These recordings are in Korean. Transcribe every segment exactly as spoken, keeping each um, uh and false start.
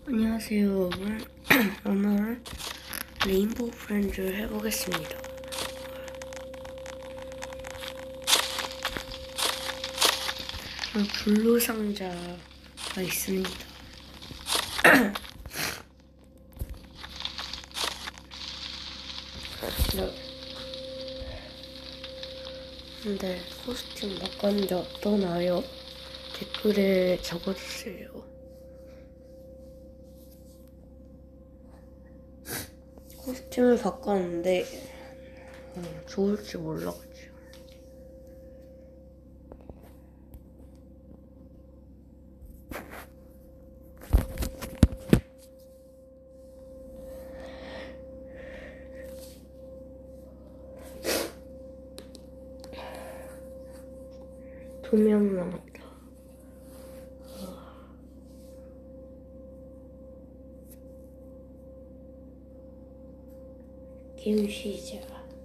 안녕하세요. 오늘, 오늘 레인보우 프렌즈를 해보겠습니다. 블루 상자가 있습니다. 근데 코스튬 바꿨는데 어떠나요? 댓글에 적어주세요. 코스튬을 바꿨는데 음, 좋을지 몰라가지고. 두 명 남았다. 게임 시작.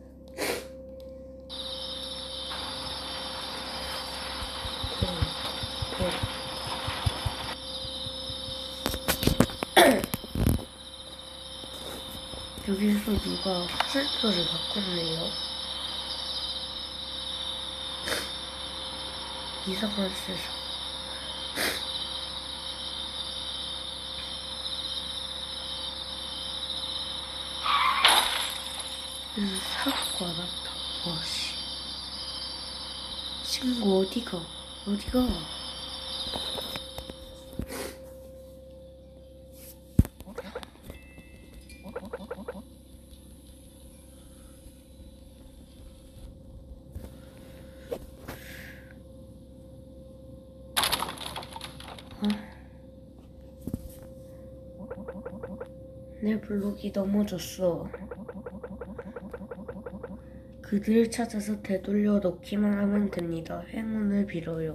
여기서 누가 화살표를 바꿨네요. 이상한 세상. 음, 사고가 났다. 와씨. 친구 어디가? 어디가? 내 블록이 넘어졌어. 그들을 찾아서 되돌려 놓기만 하면 됩니다. 행운을 빌어요.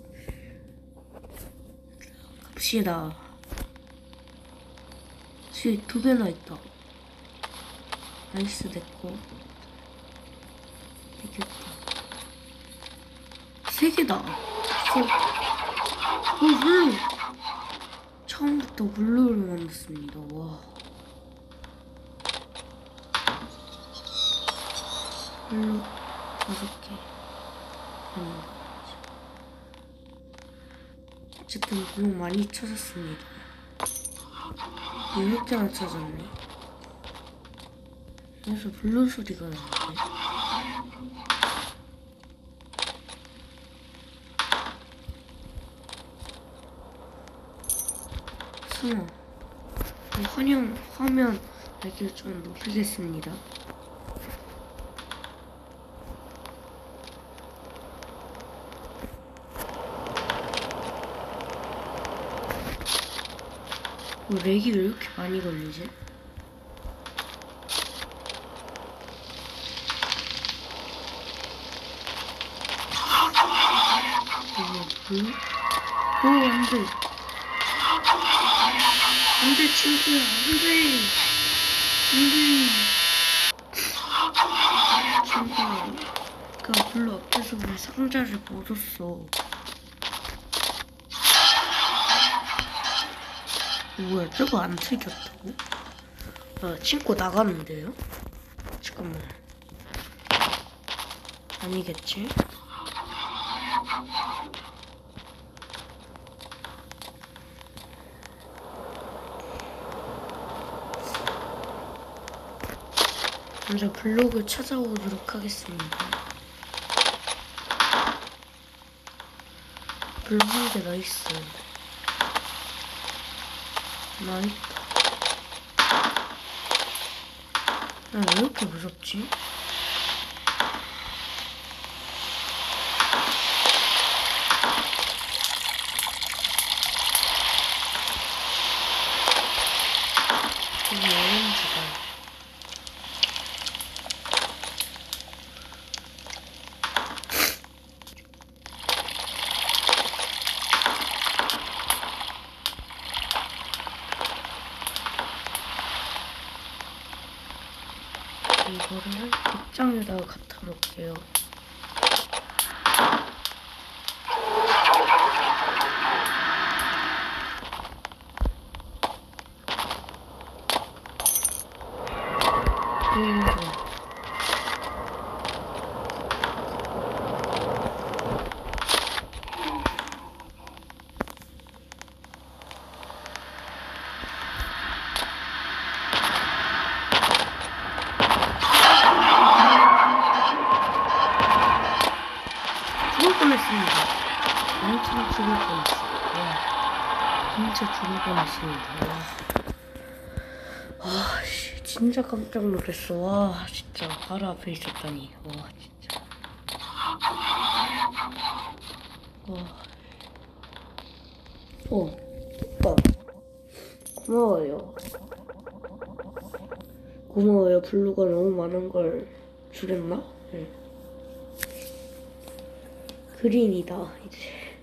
갑시다. 씨, 두 개나 있다. 나이스, 내꺼. 되겠다. 세 개다. 어, 어, 블루. 처음부터 블루를 만났습니다. 와. 블루 다섯 개. 아닌가. 어쨌든 블루 많이 찾았습니다. 여섯 개나 찾았네. 그래서 블루 소리가 나는데. 숨어. 화면, 화면 밝기를 좀 높이겠습니다. 뭐 렉이 왜 이렇게 많이 걸리지? 이거 뭐야? 오, 안 돼. 안 돼, 친구야. 안 돼. 안 돼. 친구야. 그 블루 앞에서 왜 상자를 묻었어? 뭐야, 저거 안 튀겼다고? 아, 친구 나갔는데요? 잠깐만. 아니겠지? 먼저 블록을 찾아오도록 하겠습니다. 블록 한 개 나이스. 나이스. 야, 왜 이렇게 무섭지? 여기 오렌지가. 이거를 빗장에다가 갖다 놓을게요. 음. 죽을 뻔했습니다. 엄청 죽을 뻔했어. 와, 진짜 죽을 뻔했습니다. 와, 아, 씨, 진짜 깜짝 놀랐어. 와, 진짜 바로 앞에 있었다니. 와, 진짜. 와. 어, 오빠. 고마워요. 고마워요. 블루가 너무 많은 걸 주겠나? 응. 그린이다, 이제.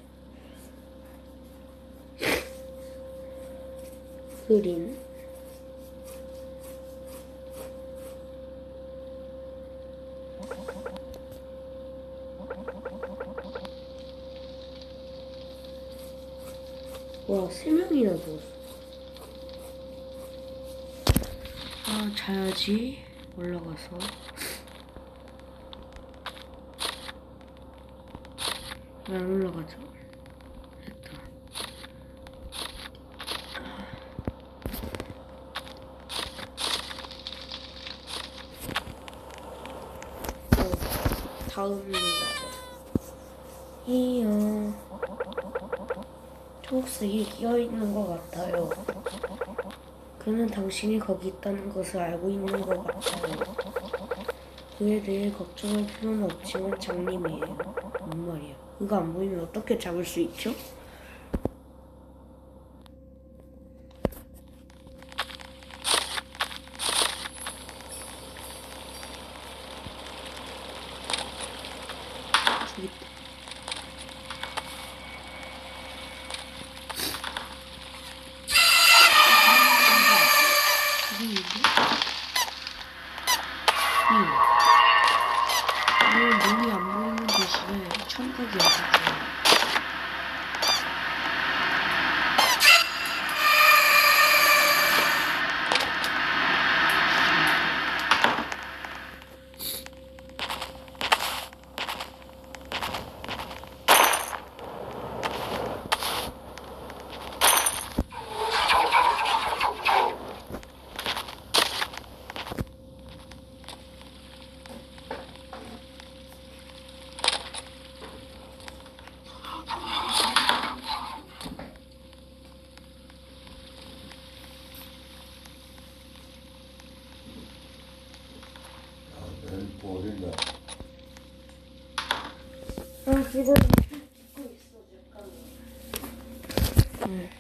그린. 와, 세 명이나 줬어. 아, 자야지. 올라가서. 왜 안 올라가죠? 됐다. 어, 다음 날. 이요. 초록색이 끼어있는 것 같아요. 그는 당신이 거기 있다는 것을 알고 있는 것 같아요. 그에 대해 걱정할 필요는 없지만 장님이에요. 뭔 말이야? 그거 안 보이면 어떻게 잡을 수 있죠? 저기 있다. 저기 있네? 응. 왜 눈이 안 보이는 대신에 청각이 아주 좋아. 어딘가? 아, 기다려. 듣고 있어, 잠깐만. 응.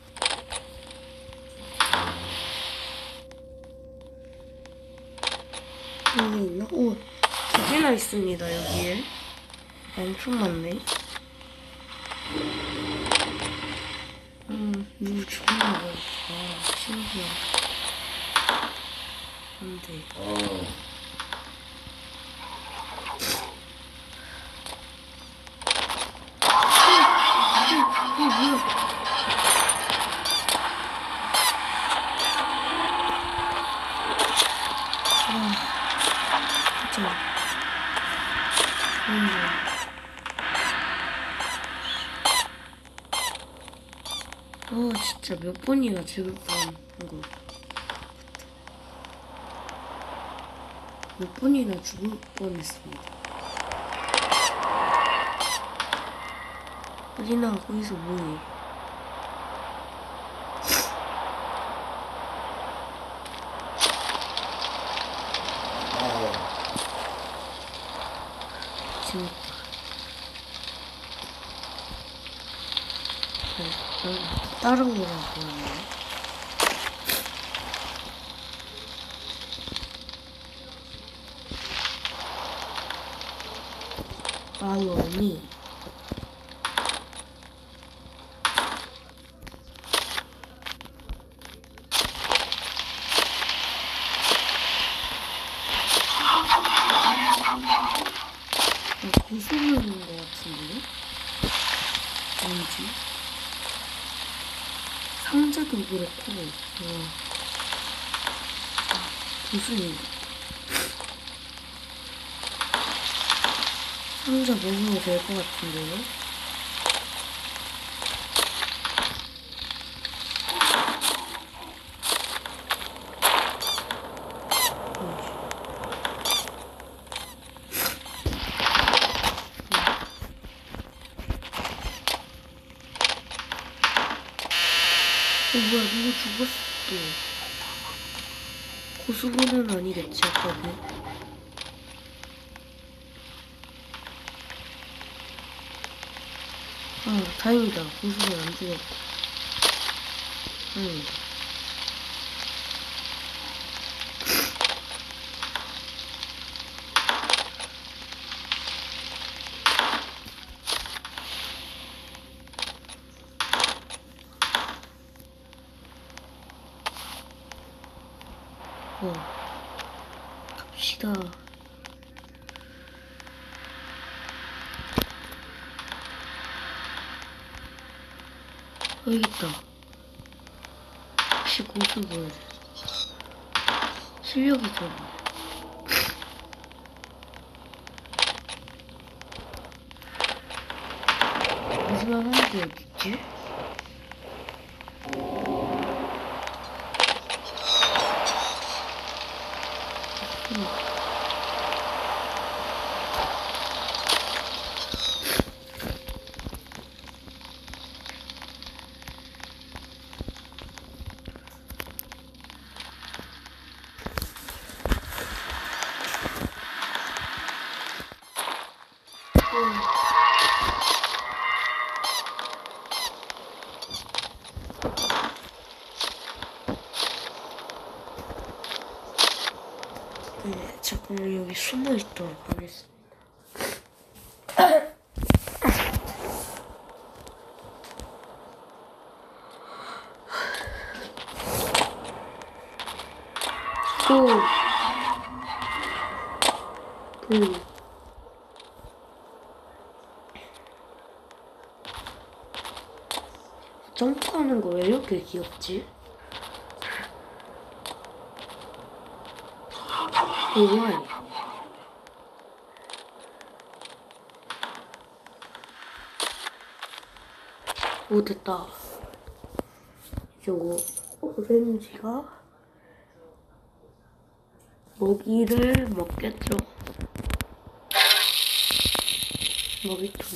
여기 있나? 오, 두 개나 있습니다, 여기에. 엄청 많네. 음, 누구 죽었나 봐. 아, 신기하다. 안 돼. 어. 어, 뭐야? 아, 진짜. 안 돼. 어, 진짜 몇 번이나 죽을 뻔한 거. 몇 번이나 죽을 뻔했습니다. 어디나 거기서 뭐해? 재밌다. 어, 따라오라고 하네. 마요미. 고소문인 것 같은데요? 뭔지? 상자도 그렇고, 어, 고수인 것 같아. 상자 먹어도 될 것 같은데요? 어, 뭐야, 누구 죽었어. 고수분은 아니겠지, 아까는. 아, 다행이다. 고수분 안 죽었고. 다행이다. 어, 갑시다. 여기 있다. 혹시 고수분 실력이 좀 마지막 한 게 어딨지? 음. 네, 잠깐만 여기 숨어 있도록 하겠습니다. 오, 그 점프하는 거 왜 이렇게 귀엽지? 우와. 오, 됐다. 요거 오렌지가 먹이를 먹겠죠. 먹이통.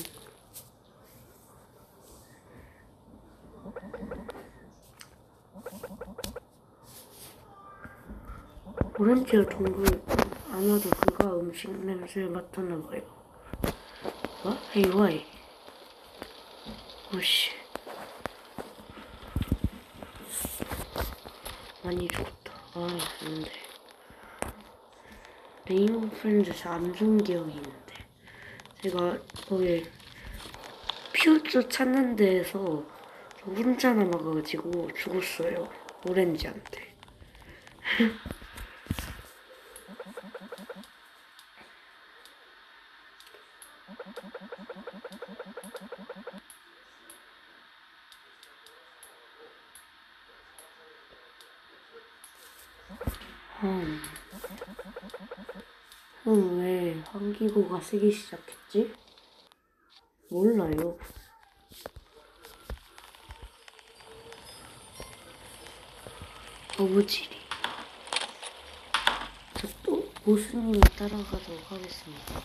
오렌지가 동굴 아마도 그가 음식 냄새를 맡았나 봐요. 뭐? 헤이 와이. 오씨. 많이 죽었다. 아, 근데 레인보우 프렌즈 잘 안 좋은 기억이 있는데 제가 거기 퓨즈 찾는 데에서 저 혼자 남아가지고 죽었어요. 오렌지한테. 음. 그럼 왜 환기구가 쓰기 시작했지? 몰라요. 어부지리. 저 또 고수님을 따라가도록 하겠습니다.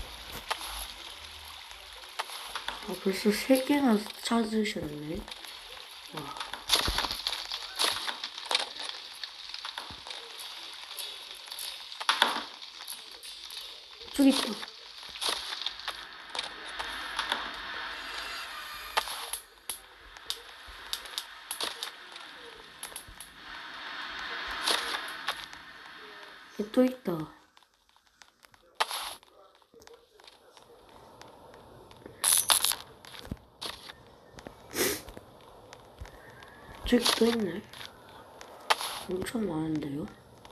아, 벌써 세 개나 찾으셨네. 와. 저기 있다. 얘 또 있다. 저기 또 있네. 엄청 많은데요?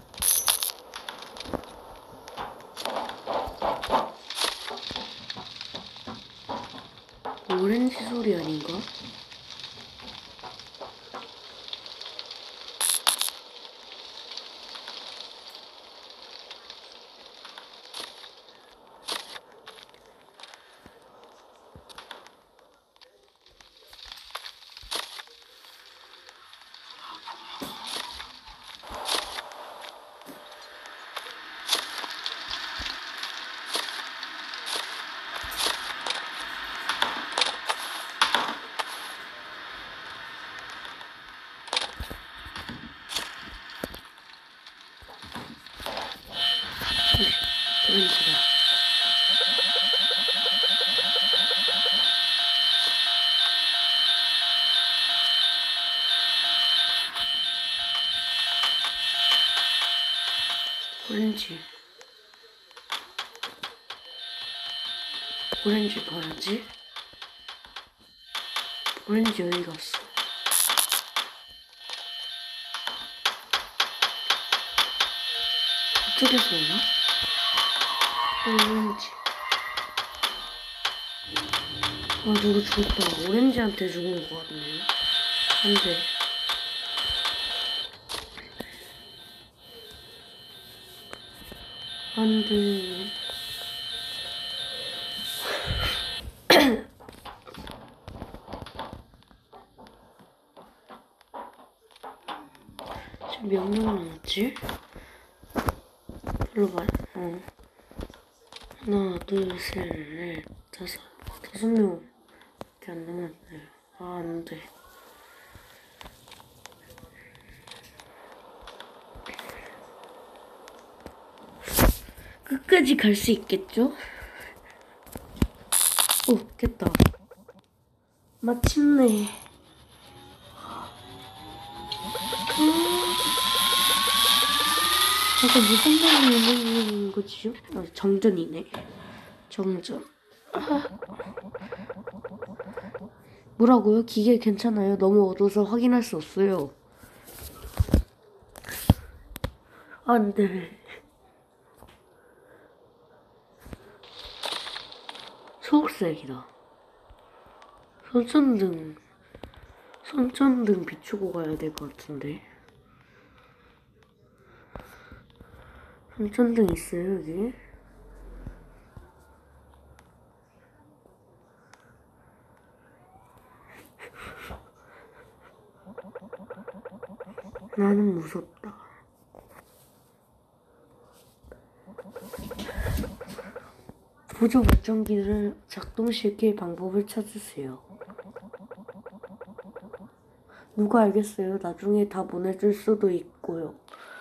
오렌지 소리 아닌가? 오렌지다. 오렌지. 오렌지 봐야지. 오렌지 어디 갔어? 이쪽에서 오나? 오렌지. 아, 누구 죽었다. 오렌지한테 죽은 것 같네. 안 돼. 안 돼. 지금 몇 명 남았지? 불러봐. 어. 하나, 둘, 셋, 넷, 다섯. 다섯 명밖에 안 남았네. 아, 안 돼. 끝까지 갈 수 있겠죠? 오, 깼다. 마침내. 잠깐 무슨 말이 있는 거지요? 아, 정전이네. 정전. 아. 뭐라고요? 기계 괜찮아요? 너무 어두워서 확인할 수 없어요. 안 돼. 초록색이다. 손전등. 손전등 비추고 가야 될 것 같은데. 손전등 있어요, 여기? 나는 무섭다. 보조 발전기를 작동시킬 방법을 찾으세요. 누가 알겠어요? 나중에 다 보내줄 수도 있고요.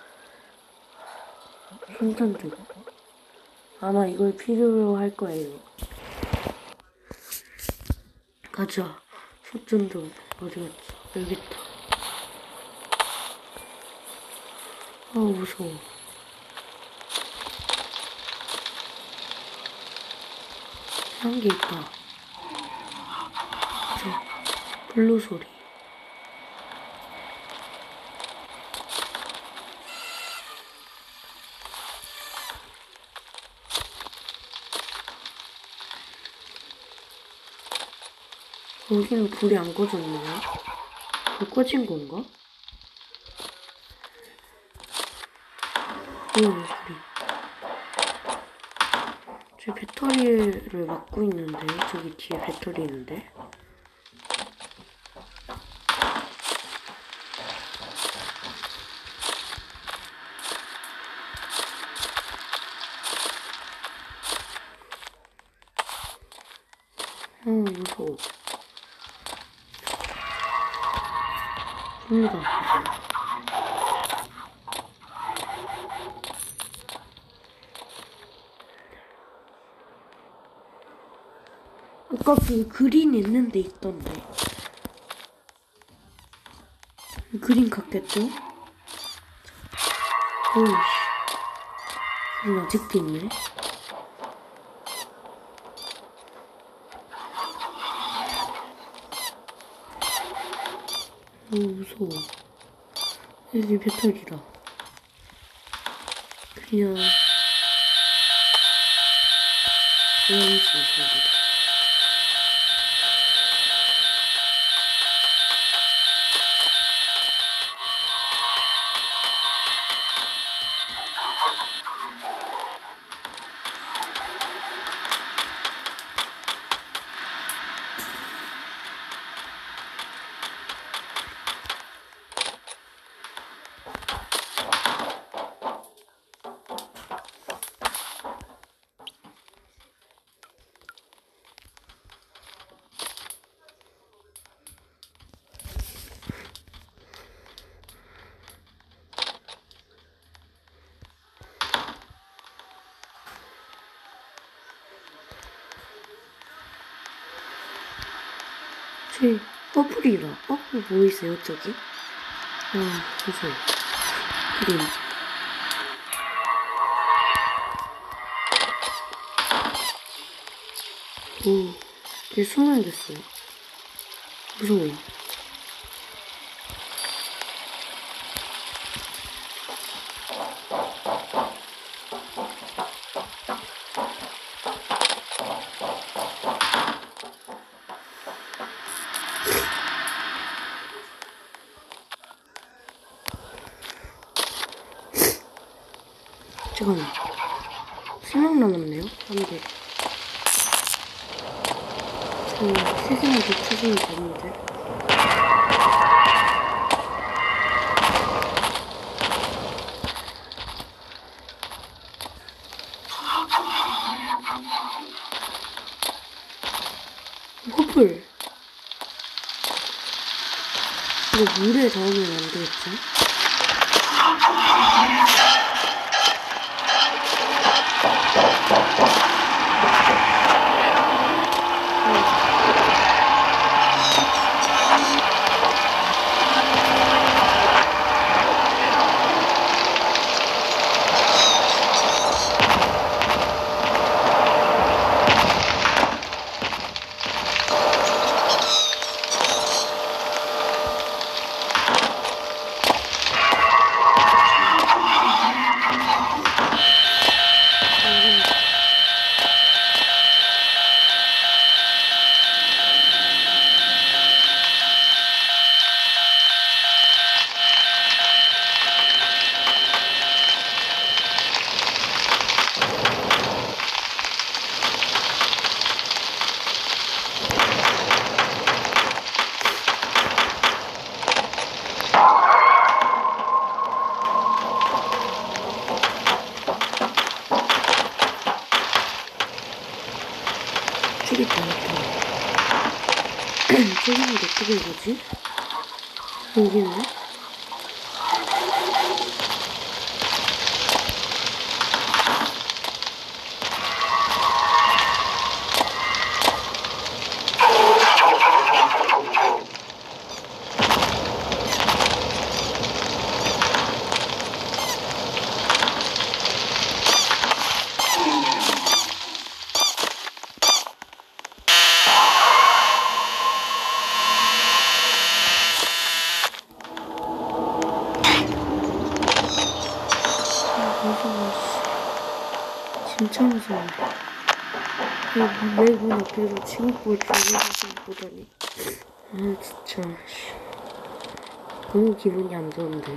손전등. 아마 이걸 필요로 할 거예요. 가자. 손전등 어디 갔어? 여기 있다. 아, 무서워. 한 개 있다. 저 블루 소리. 여기는 불이 안 꺼졌나요? 불 꺼진 건가? 이런 소리. 저 배터리를 막고 있는데, 저기 뒤에 배터리 있는데. 어, 무서워. 불다. 아까 그 그린 있는데 있던데. 그린 같겠죠? 오우씨. 그린 아직도 있네. 오, 무서워. 여기 배터리다. 그냥 오렌지 소리다. 제 퍼플이라. 퍼플 보이세요 저기? 아 무서워. 그림. 오, 걔 숨어야겠어요. 무서워. 잠깐만. 세 명 남았네요. 안 돼. 저 세 개만 더 찾으면 되는데. 커플. 이거 물에 닿으면 안 되겠지? 저기 있다, 여기. 저기는 어떻게 가지? 여기 있네? 무서워. 진짜 무서워. 내눈 앞에서 친구를 죽이는 보다니. 아 진짜 너무 기분이 안 좋은데.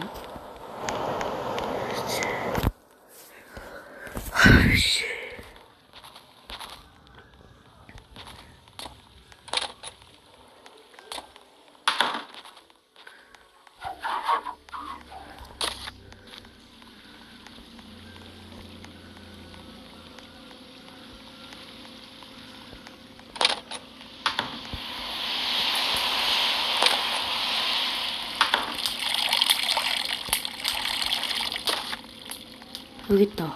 아이씨. 여기 있다.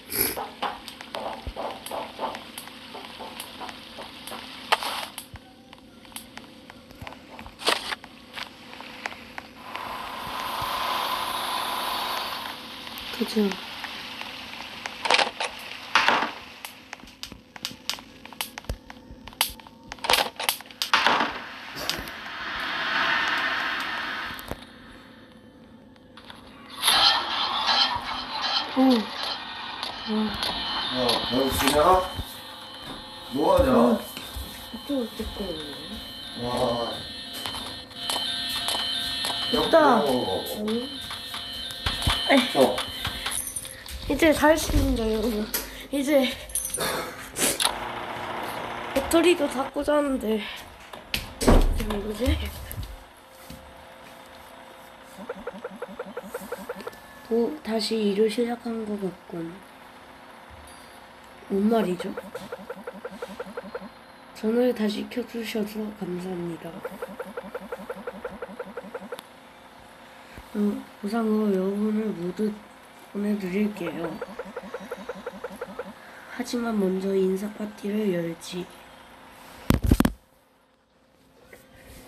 그죠? 오. 야, 너 지냐? 뭐하냐? 어. 이쪽을 찍고 있네. 와. 됐다. 어. 응. 어. 이제 다 할 수 있는데 여러분. 이제 배터리도 다 꽂았는데 이제 뭐지? 또 다시 일을 시작한 것 같군. 뭔 말이죠? 전화를 다시 켜주셔서 감사합니다. 어, 보상으로 여러분을 모두 보내드릴게요. 하지만 먼저 인사 파티를 열지.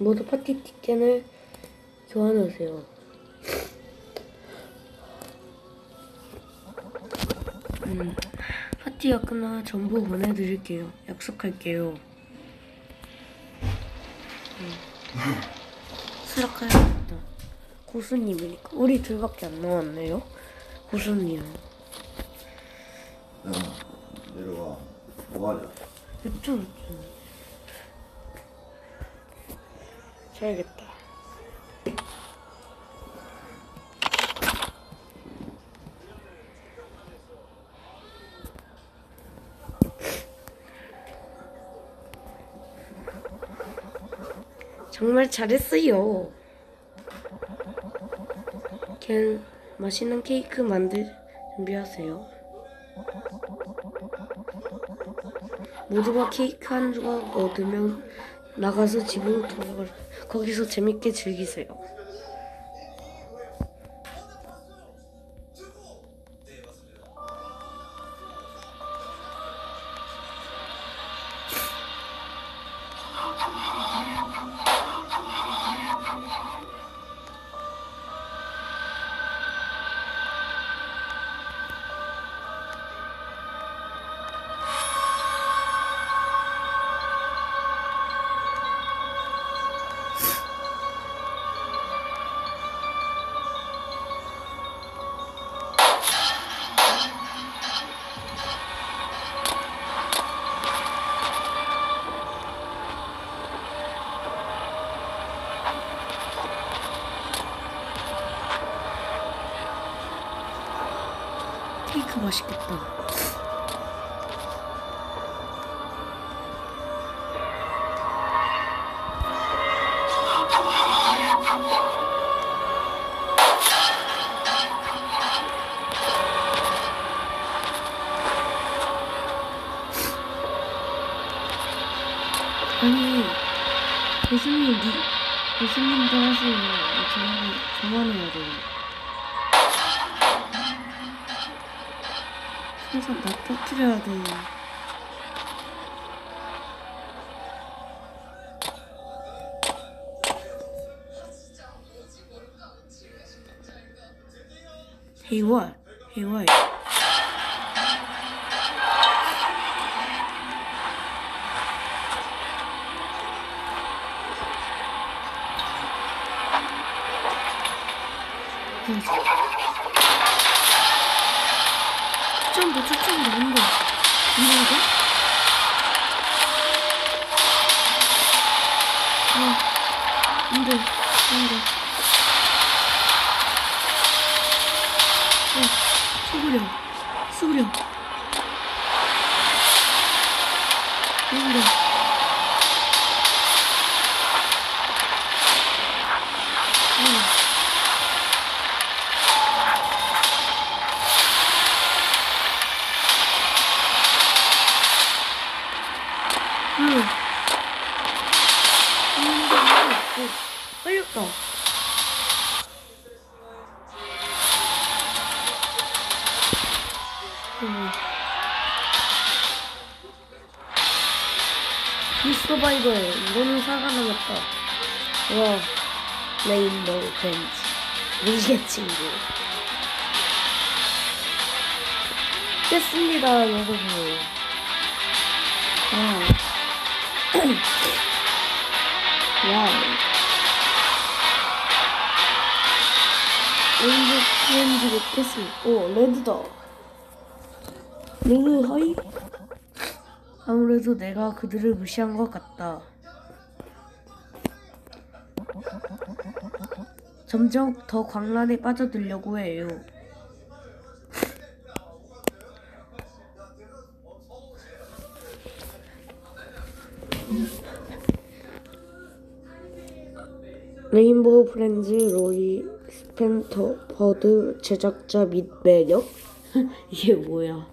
모두 파티 티켓을 교환하세요. 음, 파티가 끝나면 전부 보내드릴게요. 약속할게요. 음. 수락하야겠다. 고수님이니까 우리 둘밖에 안 나왔네요. 고수님. 야, 내려와. 뭐하냐? 그쵸, 그쵸. 자야겠다. 정말 잘했어요. 걘 맛있는 케이크 만들 준비하세요. 모두가 케이크 한 조각 얻으면 나가서 집으로 돌아가. 거기서 재밌게 즐기세요. 케이크 맛있겠다. 아니, 교수님, 니, 교수님도 하세요. 저는 그만해야 돼요. 항상 나 터뜨려야 돼. Hey what? Hey what? 점프 초점이 뭔데? 이거가? 어, 안돼, 안돼. 어, 수그려, 수그려. 수그려. 어. 응. 음, 어, 빨렸다. 음. 미스터바이벌 이거는 살아남았다. 와, 레인보우 벤치 미개 친구 깼습니다, 여러분. 아. 와우. 레인보우 프렌즈를 깼습니다. 오, 레드다. 레드 하이? 아무래도 내가 그들을 무시한 것 같다. 점점 더 광란에 빠져들려고 해요. 레인보우 프렌즈 로이 스펜터 버드 제작자 및 매력? 이게 뭐야?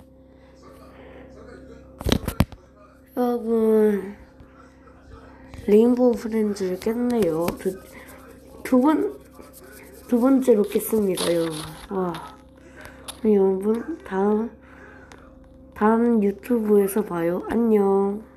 여러분, 레인보우 프렌즈를 깼네요. 두, 두 번, 두 번째로 깼습니다, 여러분. 와. 여러분, 다음, 다음 유튜브에서 봐요. 안녕.